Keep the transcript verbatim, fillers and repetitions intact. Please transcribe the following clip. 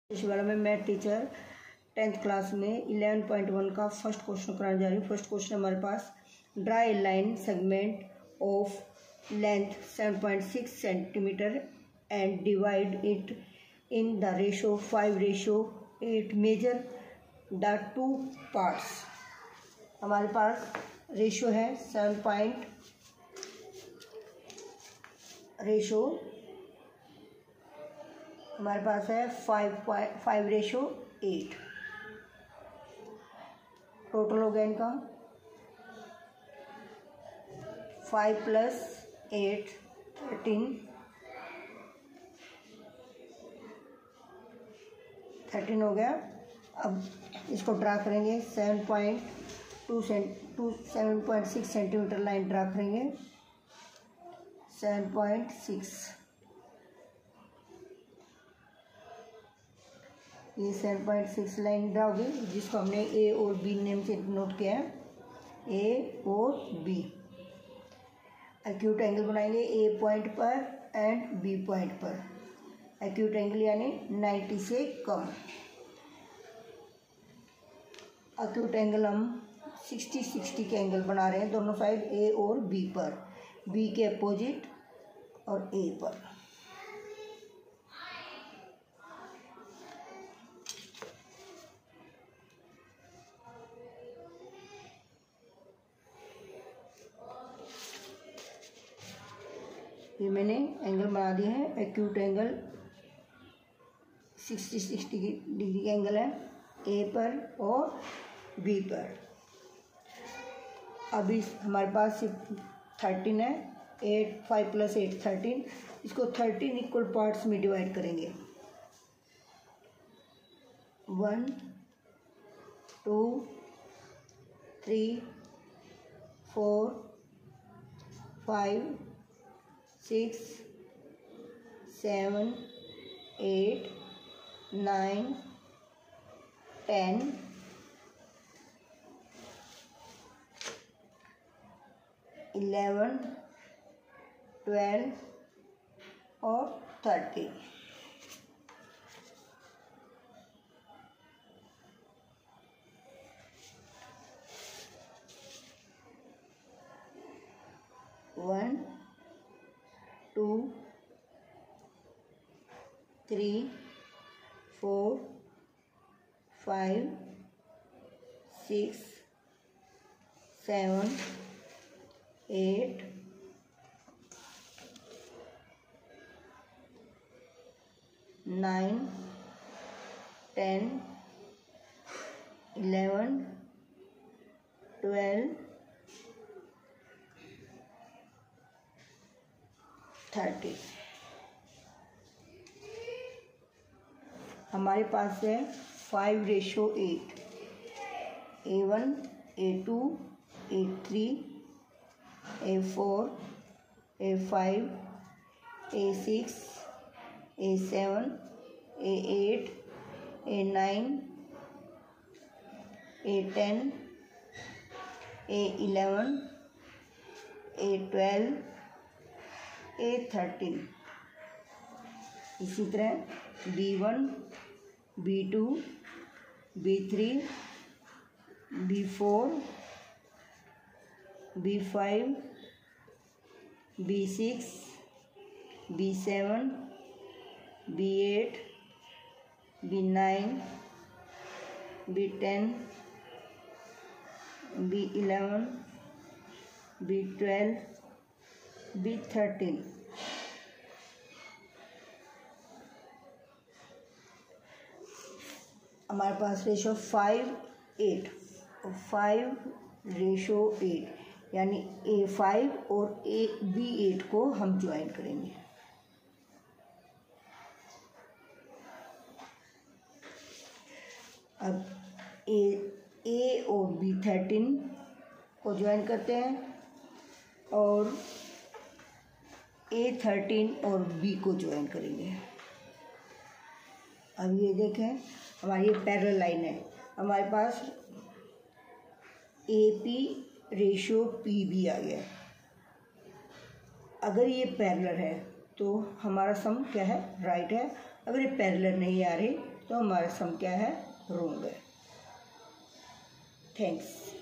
इस वाला में मैथ टीचर टेंथ क्लास में इलेवन पॉइंट वन का फर्स्ट क्वेश्चन कराने जा रही हूँ। फर्स्ट क्वेश्चन हमारे पास, draw a line segment of length seven point six centimetre and divide it in the ratio five ratio eight, measure the two parts. हमारे पास रेशो है सेवन पॉइंट रेशो हमारे पास है five point five ratio eight. Total हो गया इनका five plus eight thirteen thirteen हो गया। अब इसको ड्रा करेंगे seven point two cent two seven point six centimetre line draw करेंगे। सेवन पॉइंट सिक्स ये seven point six line draw होगी, जिसको हमने ए और बी नेम से नोट किया है, ए और बी। एक्यूट एंगल बनाएंगे ए पॉइंट पर एंड बी पॉइंट पर। एक्यूट एंगल यानी नाइन्टी से कम। एक्यूट एंगल हम सिक्सटी सिक्सटी के एंगल बना रहे हैं दोनों साइड, ए और बी पर, बी के अपोजिट और ए पर। ये मैंने एंगल बना दिए हैं। Acute angle sixty sixty degree का एंगल है ए पर और बी पर। अभी हमारे पास थर्टीन है, eight five plus eight thirteen. इसको थर्टीन इक्वल पार्ट्स में डिवाइड करेंगे। One two three four five six seven eight nine ten eleven twelve और thirty. One two three four five six seven eight nine ten eleven twelve thirty. हमारे पास है five ratio eight, A one A to A three A four A five A six A seven A eight A nine A ten A eleven A twelve A thirteen. इसी तरह B one B two B three B four B five B six B seven B eight B nine B ten B eleven B twelve B thirteen. हमारे पास ratio five eight five ratio eight यानी A five और A B eight को हम join करेंगे। अब ए ए और B thirteen को ज्वाइन करते हैं और ए थर्टीन और बी को ज्वाइन करेंगे। अब ये देखें, हमारी ये पैरेलल लाइन है। हमारे पास A P ratio P B आ गया। अगर ये पैरेलल है तो हमारा सम क्या है, राइट है। अगर ये पैरेलल नहीं आ रही तो हमारा सम क्या है, रोंग है। थैंक्स।